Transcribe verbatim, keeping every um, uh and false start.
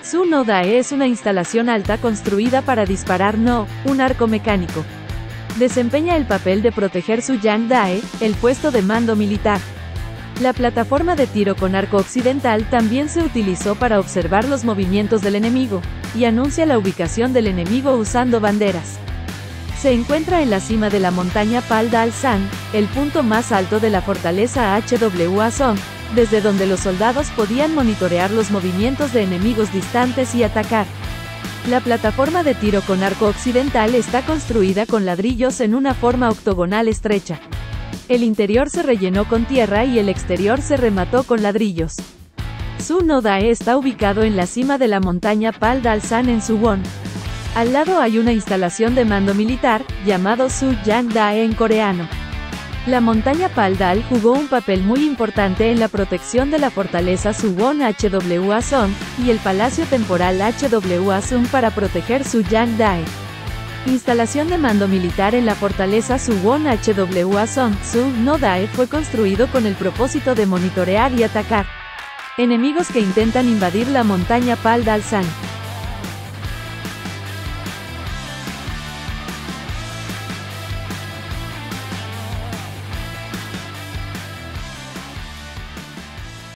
Su no Dae es una instalación alta construida para disparar no, un arco mecánico. Desempeña el papel de proteger Su Yang Dae, el puesto de mando militar. La plataforma de tiro con arco occidental también se utilizó para observar los movimientos del enemigo, y anuncia la ubicación del enemigo usando banderas. Se encuentra en la cima de la montaña Pal Dal San, el punto más alto de la fortaleza Hwasong, desde donde los soldados podían monitorear los movimientos de enemigos distantes y atacar. La plataforma de tiro con arco occidental está construida con ladrillos en una forma octogonal estrecha. El interior se rellenó con tierra y el exterior se remató con ladrillos. Su no Dae está ubicado en la cima de la montaña Pal Dal San en Suwon. Al lado hay una instalación de mando militar, llamado Su Yang Dae en coreano. La montaña Pal Dal jugó un papel muy importante en la protección de la fortaleza Suwon Hwasong, y el palacio temporal Hwasong para proteger Su Yang Dae. Instalación de mando militar en la fortaleza Suwon Hwasong. Su no Dae fue construido con el propósito de monitorear y atacar enemigos que intentan invadir la montaña Pal Dal San.